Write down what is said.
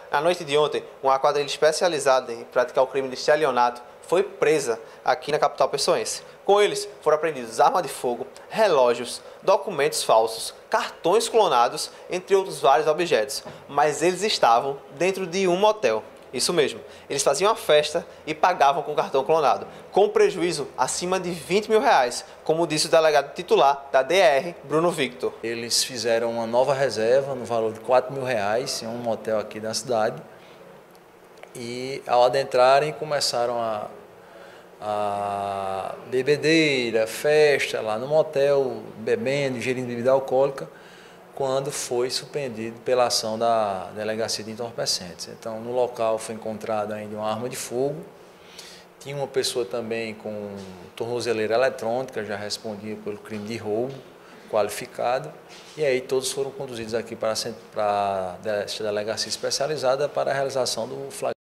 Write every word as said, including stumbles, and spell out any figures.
Na noite de ontem, uma quadrilha especializada em praticar o crime de estelionato foi presa aqui na capital pessoense. Com eles foram apreendidos armas de fogo, relógios, documentos falsos, cartões clonados, entre outros vários objetos. Mas eles estavam dentro de um motel. Isso mesmo, eles faziam a festa e pagavam com cartão clonado, com prejuízo acima de vinte mil reais, como disse o delegado titular da D R, Bruno Victor. Eles fizeram uma nova reserva no valor de quatro mil reais em um motel aqui da cidade e, ao adentrarem, começaram a, a bebedeira, festa lá no motel, bebendo, ingerindo bebida alcoólica, quando foi surpreendido pela ação da Delegacia de Entorpecentes. Então, no local foi encontrada ainda uma arma de fogo, tinha uma pessoa também com tornozeleira eletrônica, já respondia pelo crime de roubo qualificado, e aí todos foram conduzidos aqui para a Delegacia Especializada para a realização do flagrante.